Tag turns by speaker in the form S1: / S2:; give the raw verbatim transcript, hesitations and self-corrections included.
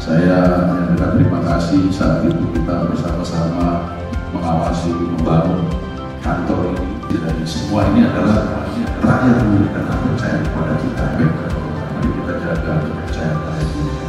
S1: Saya menyampaikan terima kasih saat itu kita bersama-sama mengawasi, membangun kantor ini. Dan semua ini adalah rakyat memberikan kepercayaan kepada kita. Mari kita jaga kepercayaan itu.